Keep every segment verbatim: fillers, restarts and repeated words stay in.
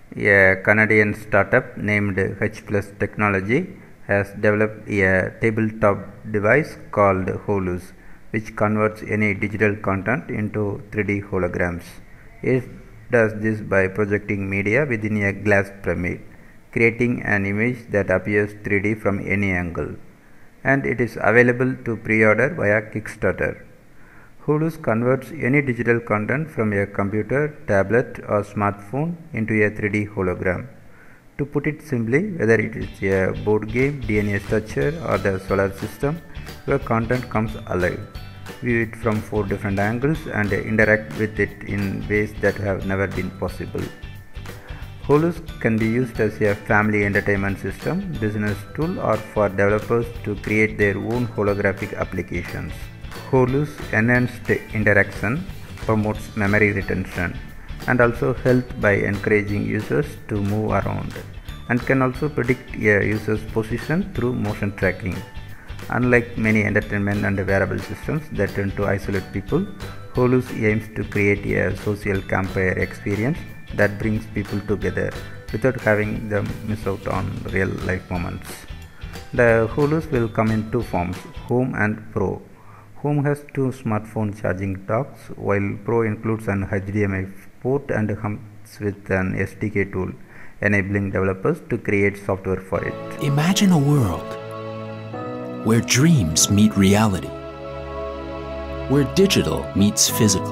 A Canadian startup named H plus Technology has developed a tabletop device called Holus, which converts any digital content into three D holograms. It does this by projecting media within a glass pyramid, creating an image that appears three D from any angle, and it is available to pre-order via Kickstarter. Holus converts any digital content from a computer, tablet or smartphone into a three D hologram. To put it simply, whether it is a board game, D N A structure or the solar system, your content comes alive. View it from four different angles and interact with it in ways that have never been possible. Holus can be used as a family entertainment system, business tool or for developers to create their own holographic applications. Holus enhanced interaction, promotes memory retention and also health by encouraging users to move around, and can also predict a user's position through motion tracking. Unlike many entertainment and wearable systems that tend to isolate people, Holus aims to create a social campfire experience that brings people together without having them miss out on real life moments. The Holus will come in two forms, Home and Pro. Home has two smartphone charging docks, while Pro includes an H D M I port and comes with an S D K tool, enabling developers to create software for it. Imagine a world where dreams meet reality, where digital meets physical.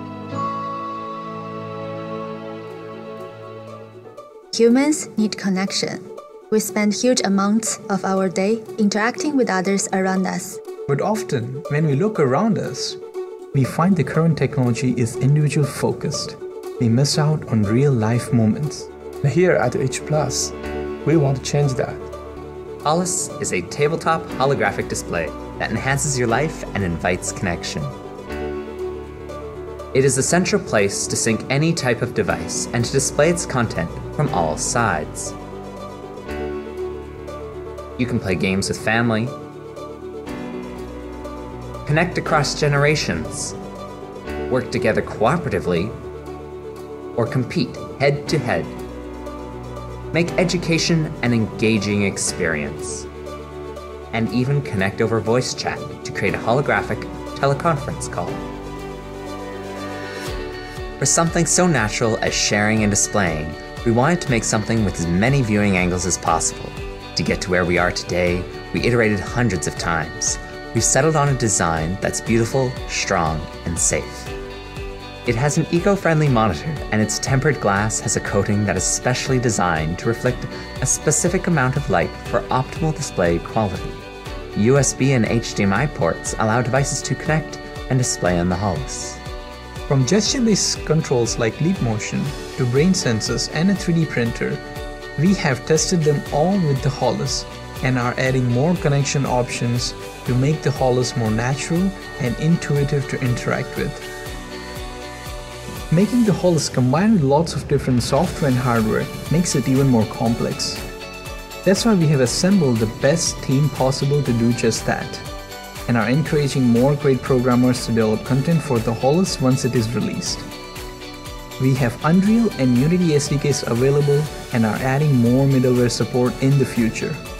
Humans need connection. We spend huge amounts of our day interacting with others around us. But often, when we look around us, we find the current technology is individual focused. We miss out on real life moments. Here at H plus, we want to change that. Holus is a tabletop holographic display that enhances your life and invites connection. It is a central place to sync any type of device and to display its content from all sides. You can play games with family, connect across generations, work together cooperatively, or compete head-to-head. Make education an engaging experience, and even connect over voice chat to create a holographic teleconference call. For something so natural as sharing and displaying, we wanted to make something with as many viewing angles as possible. To get to where we are today, we iterated hundreds of times. We've settled on a design that's beautiful, strong, and safe. It has an eco-friendly monitor, and its tempered glass has a coating that is specially designed to reflect a specific amount of light for optimal display quality. U S B and H D M I ports allow devices to connect and display on the Holus. From gesture-based controls like leap motion to brain sensors and a three D printer, we have tested them all with the Holus and are adding more connection options to make the Holus more natural and intuitive to interact with. Making the Holus combine with lots of different software and hardware makes it even more complex. That's why we have assembled the best team possible to do just that, and are encouraging more great programmers to develop content for the Holus once it is released. We have Unreal and Unity S D Ks available and are adding more middleware support in the future.